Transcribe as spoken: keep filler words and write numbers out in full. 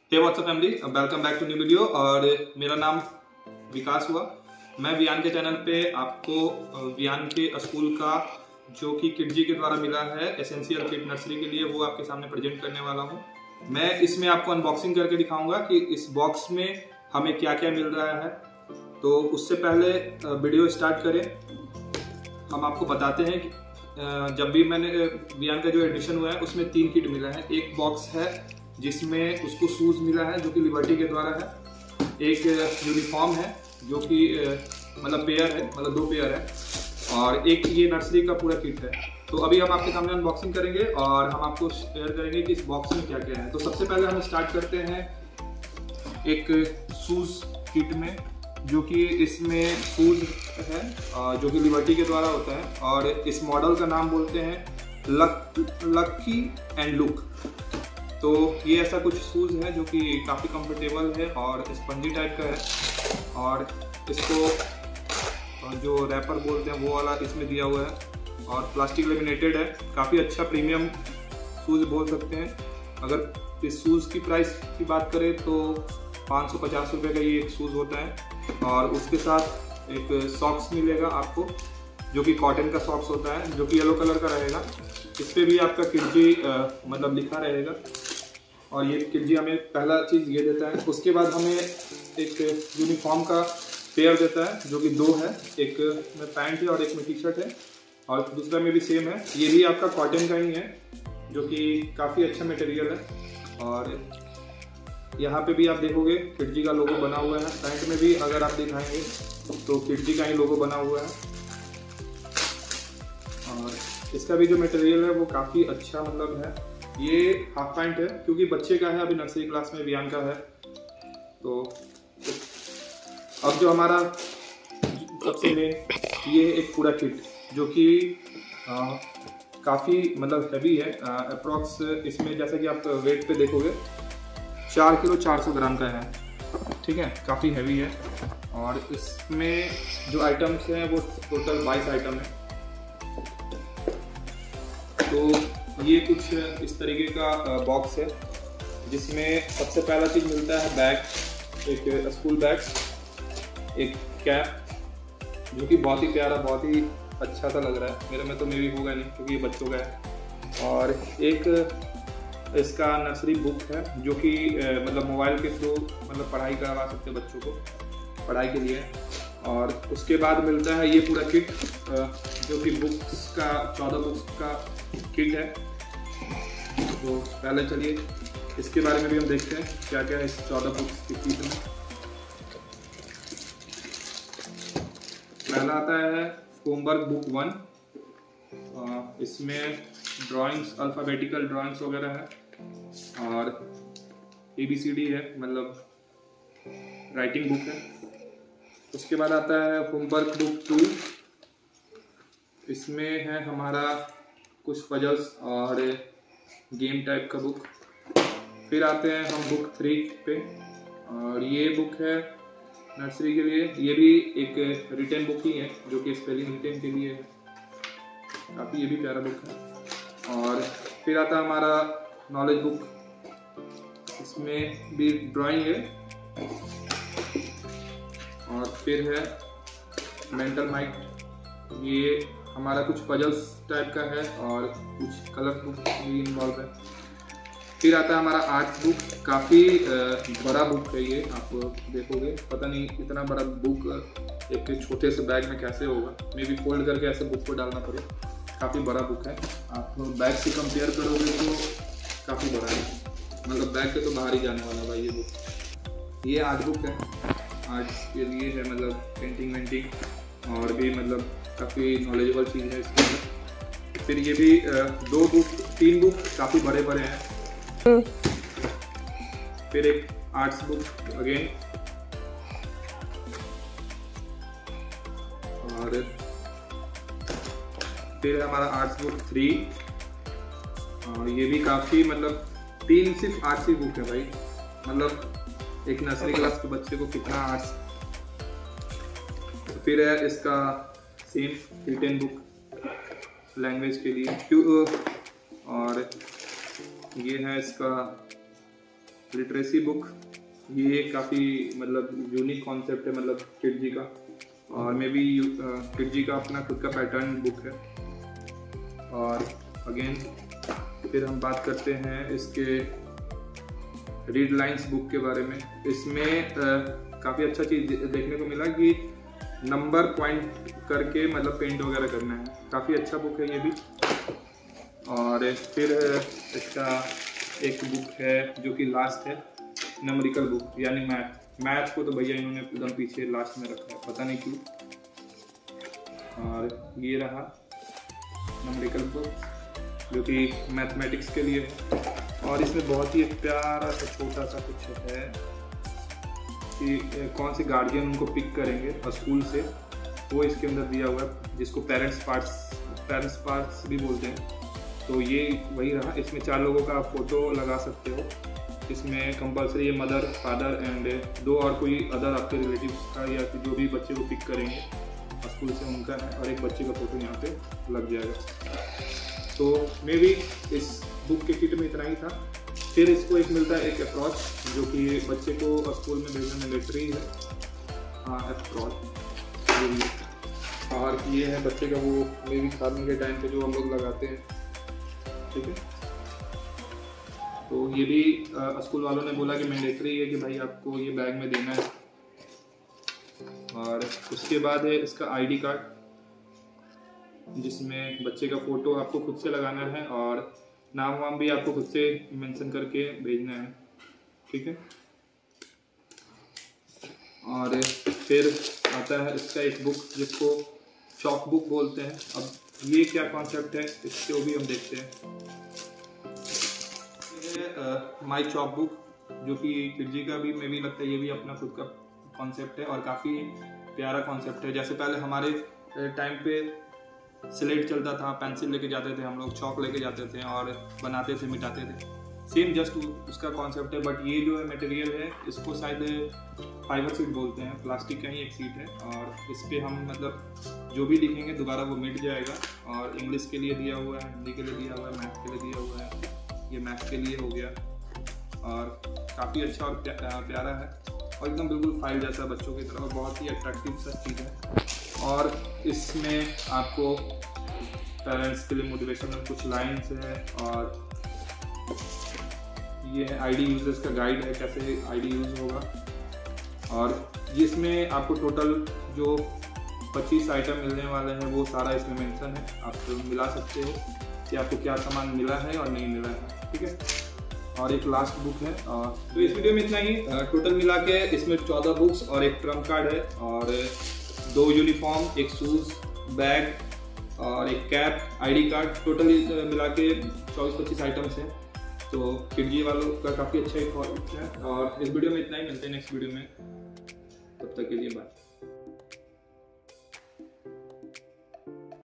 Hey WhatsApp family, welcome back to new video. और मेरा नाम विकास हुआ। मैं वियान के चैनल पे आपको वियान के स्कूल का जो कि किडजी के द्वारा मिला है एसेंशियल किट नर्सरी के लिए, वो आपके सामने प्रेजेंट करने वाला हूँ। मैं इसमें आपको अनबॉक्सिंग करके दिखाऊंगा कि इस बॉक्स में हमें क्या क्या मिल रहा है। तो उससे पहले वीडियो स्टार्ट करें, हम आपको बताते हैं कि जब भी मैंने वियान का जो एडमिशन हुआ है उसमें तीन किट मिला है। एक बॉक्स है जिसमें उसको शूज मिला है जो कि लिबर्टी के द्वारा है। एक यूनिफॉर्म है जो कि मतलब पेयर है, मतलब दो पेयर है। और एक ये नर्सरी का पूरा किट है। तो अभी हम आपके सामने अनबॉक्सिंग करेंगे और हम आपको शेयर करेंगे कि इस बॉक्स में क्या क्या है। तो सबसे पहले हम स्टार्ट करते हैं एक शूज किट में, जो कि इसमें शूज है जो कि लिबर्टी के द्वारा होता है। और इस मॉडल का नाम बोलते हैं लक लक्की एंड लुक। तो ये ऐसा कुछ शूज़ है जो कि काफ़ी कंफर्टेबल है और स्पंजी टाइप का है। और इसको जो रैपर बोलते हैं वो वाला इसमें दिया हुआ है और प्लास्टिक लेमिनेटेड है। काफ़ी अच्छा प्रीमियम शूज़ बोल सकते हैं। अगर इस शूज़ की प्राइस की बात करें तो पाँच सौ पचास रुपये का ये एक शूज़ होता है। और उसके साथ एक सॉक्स मिलेगा आपको जो कि कॉटन का सॉक्स होता है, जो कि येलो कलर का रहेगा। इस पर भी आपका किडजी मतलब लिखा रहेगा। और ये किडजी हमें पहला चीज़ ये देता है। उसके बाद हमें एक यूनिफॉर्म का पेयर देता है जो कि दो है, एक में पैंट है और एक में टी शर्ट है। और दूसरा में भी सेम है, ये भी आपका कॉटन का ही है जो कि काफ़ी अच्छा मटेरियल है। और यहाँ पे भी आप देखोगे किडजी का लोगो बना हुआ है। पैंट में भी अगर आप दिखाएंगे तो किडजी का ही लोगो बना हुआ है। और इसका भी जो मटेरियल है वो काफ़ी अच्छा मतलब है। ये हाफ पैंट है क्योंकि बच्चे का है, अभी नर्सरी क्लास में वियान का है। तो अब जो हमारा सबसे मेन ये एक पूरा किट जो कि काफ़ी मतलब हैवी है। अप्रॉक्स इसमें जैसे कि आप वेट पे देखोगे चार किलो चार सौ ग्राम का है, ठीक है, काफ़ी हैवी है। और इसमें जो आइटम्स हैं वो टोटल बाईस आइटम है। तो ये कुछ इस तरीके का बॉक्स है जिसमें सबसे पहला चीज़ मिलता है बैग, एक स्कूल बैग, एक कैप जो कि बहुत ही प्यारा, बहुत ही अच्छा सा लग रहा है। मेरे में तो मे भी होगा नहीं क्योंकि ये बच्चों का है। और एक इसका नर्सरी बुक है जो कि मतलब मोबाइल के थ्रू मतलब पढ़ाई करवा सकते हैं बच्चों को पढ़ाई के लिए। और उसके बाद मिलता है ये पूरा किट जो कि बुक्स का चौदह बुक्स का किट है। तो पहले चलिए इसके बारे में भी हम देखते हैं क्या क्या है इस चौदह बुक्स की किट में। पहला आता है होमवर्क बुक वन। इसमें ड्राइंग्स, अल्फ़ाबेटिकल ड्राइंग्स वगैरह है और ए बी सी डी है, मतलब राइटिंग बुक है। उसके बाद आता है होमवर्क बुक टू। इसमें है हमारा कुछ पजल्स और गेम टाइप का बुक। फिर आते हैं हम बुक थ्री पे और ये बुक है नर्सरी के लिए। ये भी एक रिटन बुक ही है जो कि स्पेलिंग रिटन के लिए है। काफ़ी ये भी प्यारा बुक है। और फिर आता है हमारा नॉलेज बुक। इसमें भी ड्राइंग है। और फिर है मेंटल माइंड। ये हमारा कुछ पजल्स टाइप का है और कुछ कलर बुक भी इन्वॉल्व है। फिर आता है हमारा आर्ट बुक। काफ़ी बड़ा बुक है ये, आप देखोगे पता नहीं इतना बड़ा बुक एक छोटे से बैग में कैसे होगा। मे भी फोल्ड करके ऐसे बुक को डालना पड़े। काफ़ी बड़ा बुक है, आप बैग से कंपेयर करोगे तो काफ़ी बड़ा है, मतलब बैग के तो बाहर ही जाने वाला भाई ये बुक। ये आर्ट बुक है, आर्ट्स के लिए है, मतलब पेंटिंग वेंटिंग और भी मतलब काफ़ी नॉलेजेबल चीज़ है इसके अंदर। फिर ये भी दो बुक, तीन बुक काफ़ी बड़े बड़े हैं। फिर एक आर्ट्स बुक अगेन। और फिर हमारा आर्ट्स बुक थ्री। और ये भी काफ़ी मतलब तीन सिर्फ आर्ट्स ही बुक है भाई, मतलब एक नर्सरी क्लास के बच्चे को कितना आर्ट्स। फिर है इसका सेम रिटन बुक लैंग्वेज के लिए। क्यों और ये है इसका लिटरेसी बुक, ये काफ़ी मतलब यूनिक कॉन्सेप्ट है मतलब किडजी का, और मे बी किडजी का अपना खुद का पैटर्न बुक है। और अगेन फिर हम बात करते हैं इसके रीड लाइंस बुक के बारे में। इसमें काफ़ी अच्छा चीज़ देखने को मिला कि नंबर पॉइंट करके मतलब पेंट वगैरह करना है, काफ़ी अच्छा बुक है ये भी। और फिर इसका एक बुक है जो कि लास्ट है, न्यूमेरिकल बुक यानी मैथ। मैथ को तो भैया इन्होंने एकदम पीछे लास्ट में रखा है, पता नहीं क्यों। और ये रहा न्यूमेरिकल बुक जो कि मैथमेटिक्स के लिए है। और इसमें बहुत ही एक प्यारा सा छोटा सा कुछ है कि कौन से गार्जियन उनको पिक करेंगे और स्कूल से, वो इसके अंदर दिया हुआ है, जिसको पेरेंट्स पार्ट्स पेरेंट्स पार्ट्स भी बोलते हैं। तो ये वही रहा। इसमें चार लोगों का आप फोटो लगा सकते हो। इसमें कंपलसरी है मदर, फादर एंड दो और कोई अदर आपके रिलेटिव्स का या जो भी बच्चे को पिक करेंगे और स्कूल से उनका है, और एक बच्चे का फोटो यहाँ पे लग जाएगा। तो मे बी इस बुक के किट में इतना ही था। फिर इसको एक मिलता है एक अप्रोच, जो कि बच्चे को स्कूल में भेजने मैंडेटरी है। हाँ अप्रोच जो भी, और ये है बच्चे का वो मे बी खाने के टाइम पे जो हम लोग लगाते हैं, ठीक है। तो ये भी आ, स्कूल वालों ने बोला कि मैंडेटरी है कि भाई आपको ये बैग में देना है। और उसके बाद है इसका आईडी कार्ड, जिसमें बच्चे का फोटो आपको खुद से लगाना है और नाम वाम भी आपको खुद से मेंशन करके भेजना है, ठीक है। और फिर आता है इसका एक बुक जिसको चॉक बुक बोलते हैं। अब ये क्या कॉन्सेप्ट है इसको भी हम देखते हैं। ये माई चॉक बुक जो कि किडजी का भी मे भी लगता है ये भी अपना खुद का कॉन्सेप्ट है और काफ़ी प्यारा कॉन्सेप्ट है। जैसे पहले हमारे टाइम पे स्लेट चलता था, पेंसिल लेके जाते थे हम लोग, चौक लेके जाते थे और बनाते थे, मिटाते थे। सेम जस्ट उसका कॉन्सेप्ट है, बट ये जो है मटेरियल है इसको शायद फाइबर सीट बोलते हैं, प्लास्टिक का ही एक सीट है। और इस पर हम मतलब जो भी लिखेंगे दोबारा वो मिट जाएगा। और इंग्लिश के लिए दिया हुआ है, हिंदी के लिए दिया हुआ है, मैथ के लिए दिया हुआ है, ये मैथ के लिए हो गया। और काफ़ी अच्छा और प्यारा है और एकदम बिल्कुल फाइल जैसा बच्चों की तरह, बहुत ही अट्रैक्टिव सा चीज़ है। और इसमें आपको पेरेंट्स के लिए मोटिवेशनल कुछ लाइन्स है, और ये है आईडी यूजर्स का गाइड है, कैसे आईडी यूज़ होगा। और इसमें आपको टोटल जो पच्चीस आइटम मिलने वाले हैं वो सारा इसमें मेंशन है, आप मिला सकते हो कि आपको क्या सामान मिला है और नहीं मिला है, ठीक है। और एक लास्ट बुक है। तो इस वीडियो में इतना ही। टोटल मिला के इसमें चौदह बुक्स और एक ट्रम्प कार्ड है, और दो यूनिफॉर्म, एक शूज़, बैग और एक कैप, आईडी कार्ड, टोटल मिला के चौबीस पच्चीस आइटम्स हैं। तो किडजी वालों का काफ़ी अच्छा एक है। और इस वीडियो में इतना ही, मिलते हैं नेक्स्ट वीडियो में, तब तक के लिए बाय।